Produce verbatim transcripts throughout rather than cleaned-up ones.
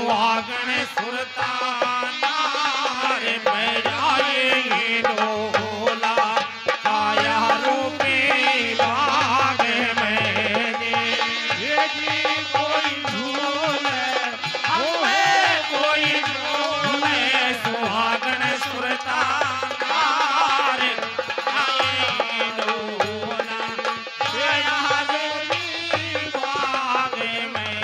सुहागन सुरताना रे बैराए डोला काया रूपी बाग में ये जी कोई झूले हमें कोई झूले सुहागन सुरताना रे बैराए डोला काया रूपी बाग में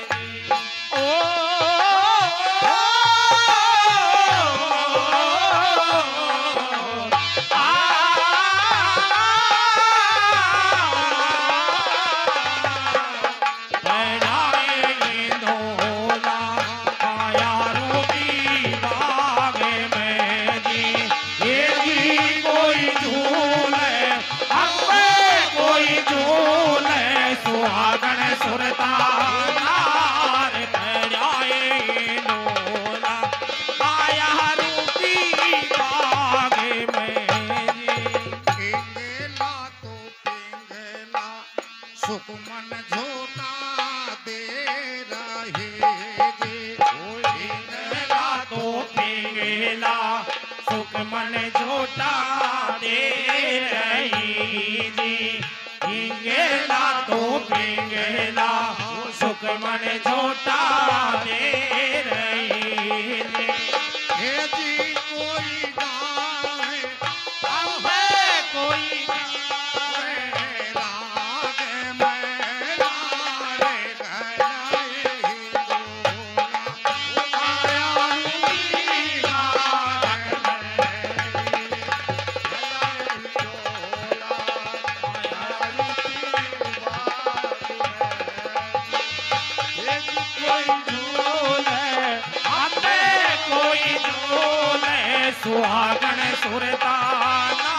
सुखमन झोटा दे रहे जी पिंगला तो पिंगला सुखमन झोटा दे रही जी पिंगला तो पिंगला सुखमन झोटा दे रही जी हे जी कोई गाए हमें कोई सुहागन सुरताना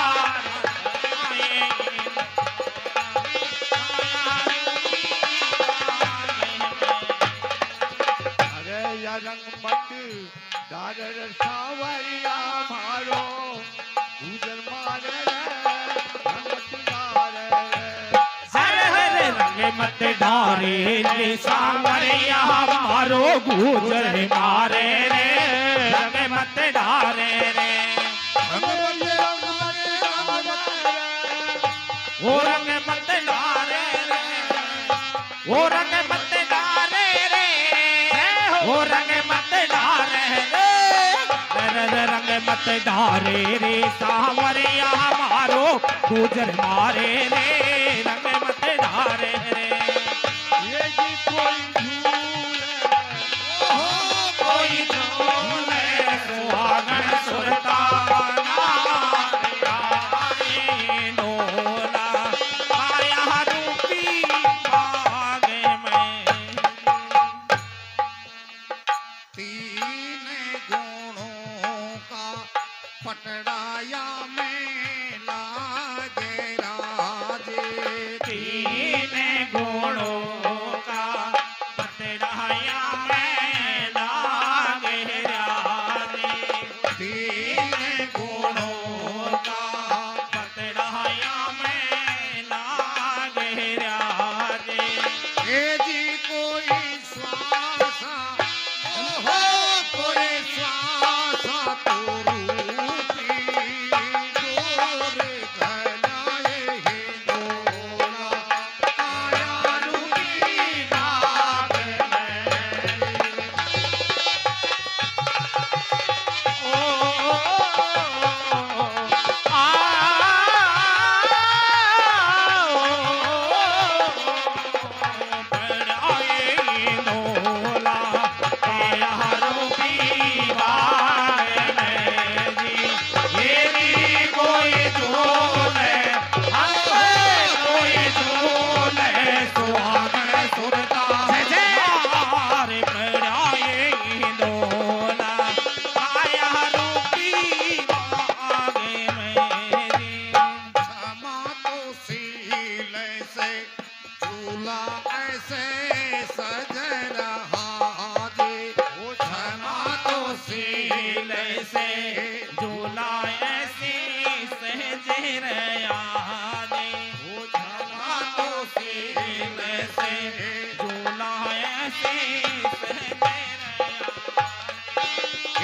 अरे या रंगमत दादर सावरिया मारो गुजर मारे रंग मत डारे रे सांवरिया मारो गुजर मारे रे रंग मत डारे रे वो रंग मत डारे रे वो रंग मत डारे रे वो रंग मत डारे रे रंग मत डारे रे सांवरिया मारो गुजर मारे रे रंग मत डारे रे ये जी कोई कोई झूले सुहागन सुरताना डोला काया रूपी बाग में तीन गुणों का पटराया में लागे राजे तीन गुणों का पतराया में लागे राजे तीन गुणों का पतराया में लागे राजे हे जी कोई श्वासा हो कोई श्वासा तो रूपी डोर घनाए हे डोला काया रूपी बाग में से झूला ऐसे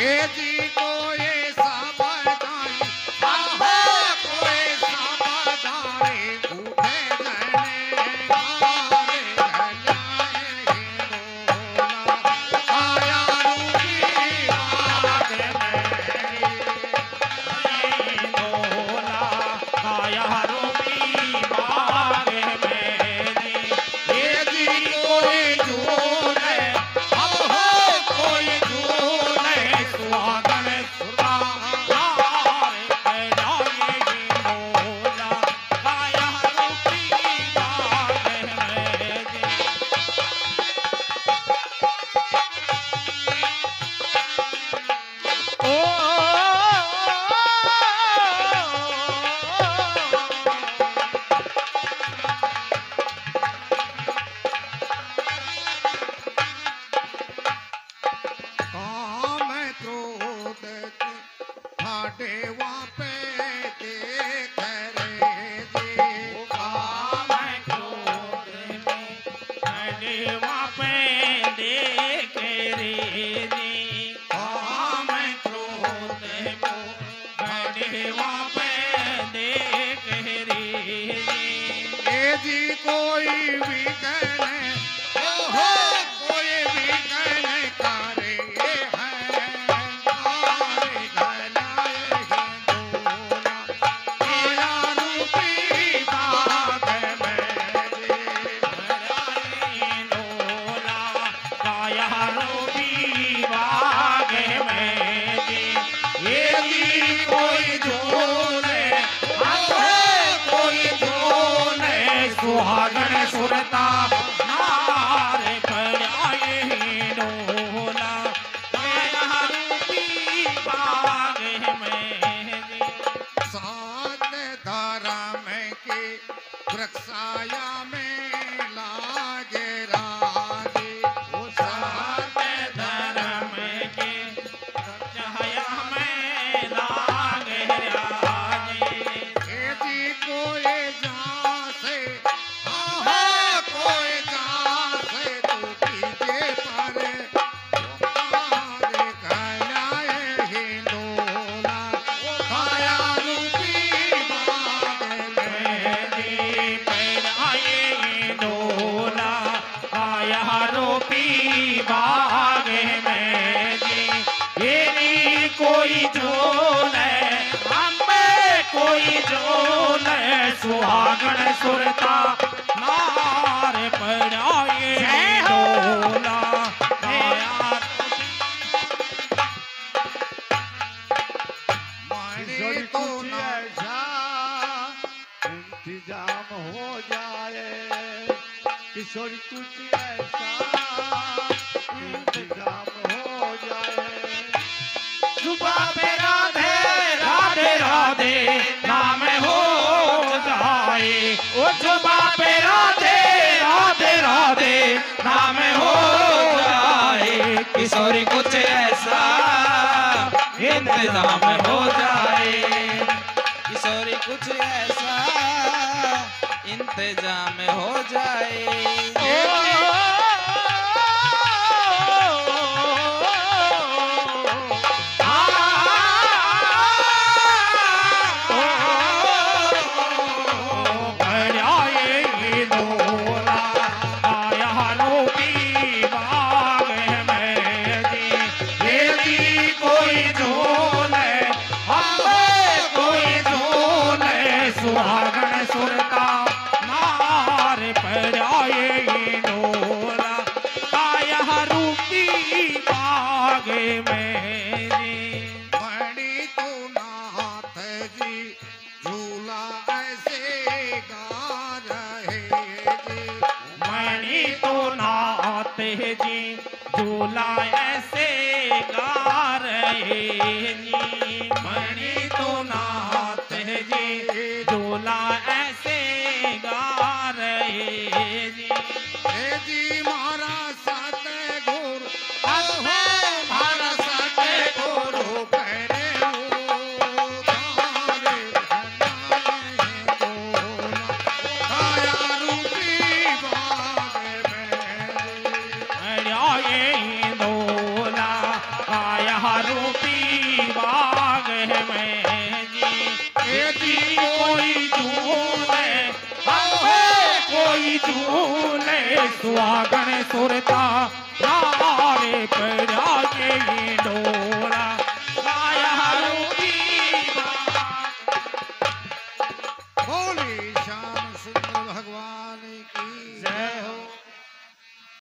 हे जी कोई सावधानी आहो कोई सावधानी उठे जने गारे गलाए बोला काया रूपी बाग मेरी बोला काया रूपी बाग मेरी हे जी कोई झूठ आहो कोई झूठ सुहागन सुराहार पैराएगी बोला काया रूपी बाग मेरी काम क्रोध ठाडे वापे देख रे जी काम क्रोध में देवा पे देख रे जी काम क्रोध में देवा पे देख रे जी ये जी कोई विघ्न ओहो कोई विघ्न करे है कारे गलाए बोला काया रूपी बाग मेरी लोला काया रूपी बाग में जी ये भी कोई झोल कोई झोल सुहागन सुरता नार पड़ाए डोला काया रूपी बाग में जी सात धारा में के वृक्षाया में लागे रागे ओ सात धर्म के छाया में लागे राजे हे जी कोई जासे आहो कोई जासे तू कीजे पर कारे गलाए हिंदोला काया रूपी बाग मेरी पैराए डोला काया रूपी बाग में जी येरी कोई झोल हमें कोई झोल सुहागन सुरता नार पड़ाए डोला काया माने तो ना इंतजाम हो जाए किशोरी कुछ ऐसा इंतजाम हो जाए सुबह पे राधे राधे राधे नाम हो जाए ओ सुबह पे राधे राधे राधे नाम हो जाए किशोरी कुछ ऐसा इंतजाम हो जाए किशोरी कुछ ऐसा इंतजाम हो जाए सुहागन सुरता नार पड़ाए डोला काया रूपी बाग मेरी मणि तो नाथ जी झूला ऐसे गा रहे जी मणि तो नाथ जी झूला ऐसे गा रहे जी मणि तो नाथ जी झूला ऐसे गा रहे जी हे जी मारा सत गुरु अहो मारा सत गुरु करे हो तारे धनाए बोला काया रूपी बाग मेरी पड़ाए डोला काया रूपी सुहागण सुरता